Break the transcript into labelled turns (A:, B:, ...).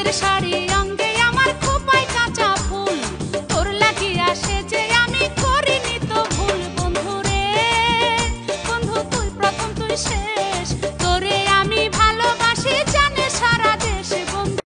A: শাড়ি অঙ্গে আমার খোপায় কাঁচা ফুল, তোর লাগিয়া সেজে আমি করিনি তো ভুল। বন্ধু রে বন্ধু, তুই প্রথম তুই শেষ।